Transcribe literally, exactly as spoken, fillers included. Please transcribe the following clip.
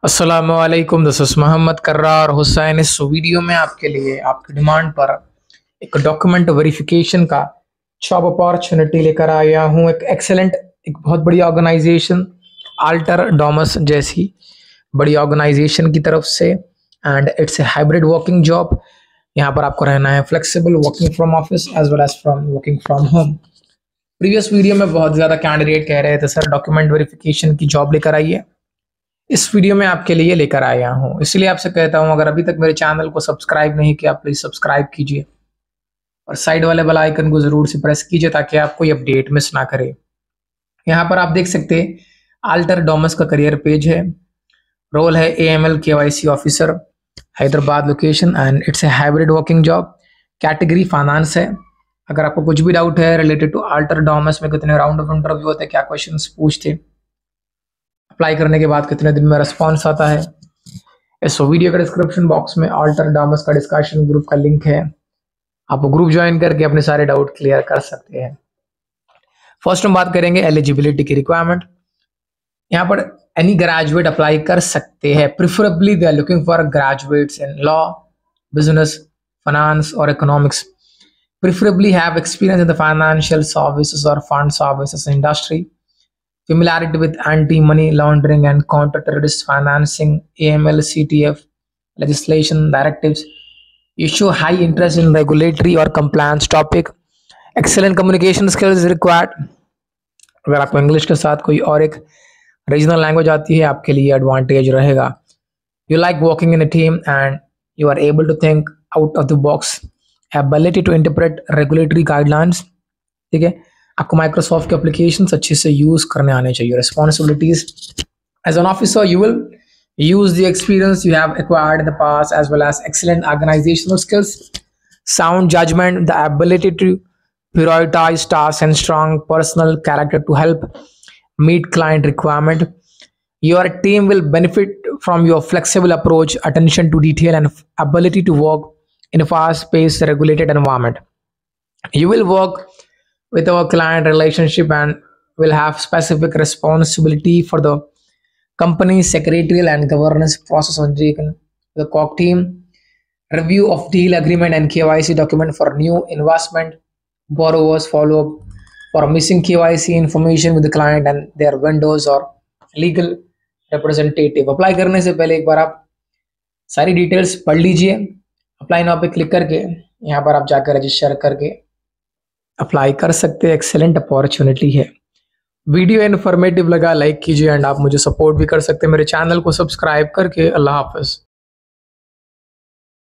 अस्सलामुअलैकुम, this is Mohammad Karrar Hussain. इस video में आपके लिए आपकी डिमांड पर एक डॉक्यूमेंट वेरिफिकेशन का जॉब अपॉर्चुनिटी लेकर आया हूँ। एक एक्सेलेंट, एक बहुत बड़ी ऑर्गेनाइजेशन आल्टर डोमस जैसी बड़ी ऑर्गेनाइजेशन की तरफ से, and it's a hybrid working job. यहाँ पर आपको रहना है flexible, working from office as well as from working from home. Previous video में बहुत ज़्यादा कैंडिडेट कह रहे थे सर डॉक्यूमेंट वेरिफिकेशन की जॉब लेकर आइए। इस वीडियो में आपके लिए लेकर आया हूं, इसलिए आपसे कहता हूं अगर अभी तक मेरे चैनल को सब्सक्राइब नहीं किया प्लीज सब्सक्राइब कीजिए और साइड वाले बेल आइकन को जरूर से प्रेस कीजिए ताकि आप कोई अपडेट मिस ना करें। यहां पर आप देख सकते हैं आल्टर डोमस का करियर पेज है। रोल है A M L K Y C officer, Hyderabad location, and it's a hybrid working job. Category finance है। अगर आपको कुछ भी डाउट है रिलेटेड टू आल्टर डोमस में कितने राउंड ऑफ इंटरव्यू होते हैं, क्या क्वेश्चन पूछते, अप्लाई करने के बाद कितने दिन में रिस्पॉन्स आता है, इस वीडियो के डिस्क्रिप्शन बॉक्स में आल्टर डोमस का डिस्कशन ग्रुप का लिंक है। आप ग्रुप ज्वाइन करके अपने सारे डाउट क्लियर कर सकते हैं। फर्स्ट हम बात करेंगे एलिजिबिलिटी की रिक्वायरमेंट। यहाँ पर एनी ग्रेजुएट अप्लाई कर सकते हैं। Preferably they are looking for graduates in law, business, finance और economics. Preferably have experience in the financial services और fund services industry, familiarity with anti-money laundering and counter-terrorist financing, A M L, C T F legislation directives. You show high interest in regulatory or compliance topic. Excellent communication skills required. अगर आपको English के साथ कोई और एक regional language आती है आपके लिए एडवांटेज रहेगा। You like working in a team and you are able to think out of the box. Ability to interpret regulatory guidelines. ठीक है, आपको माइक्रोसॉफ्ट के एप्लीकेशंस अच्छे से यूज करने आने चाहिए। Responsibilities as an officer, you will use the experience you have acquired in the past as well as excellent organisational skills, sound judgment, the ability to prioritize tasks and strong personal character to help meet client requirement. Your team will benefit from your flexible approach, attention to detail, and ability to work in a fast-paced, regulated environment. You will work with our client relationship and will have specific responsibility for the company's secretarial and governance process undertaken. The C O C team review of deal agreement and K Y C document for new investment, borrowers, follow up for missing K Y C information with the client and their vendors or legal representative. Apply करने से पहले एक बार आप सारी details पढ़ लीजिए। Apply now पे click करके यहाँ पर आप जाकर रजिस्टर करके अप्लाई कर सकते हैं। एक्सेलेंट अपॉर्चुनिटी है। वीडियो इन्फॉर्मेटिव लगा लाइक कीजिए एंड आप मुझे सपोर्ट भी कर सकते हैं मेरे चैनल को सब्सक्राइब करके। अल्लाह हाफिज।